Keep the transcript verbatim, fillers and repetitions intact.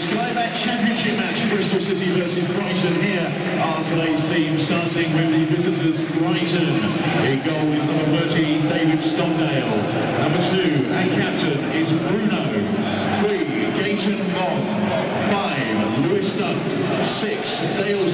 Skybet Championship match, Bristol City versus Brighton. Here are today's teams, starting with the visitors, Brighton. In goal is number thirteen, David Stockdale. Number two, and captain, is Bruno. Three, Gayton Bond. Five, Lewis Dunn. Six, Dale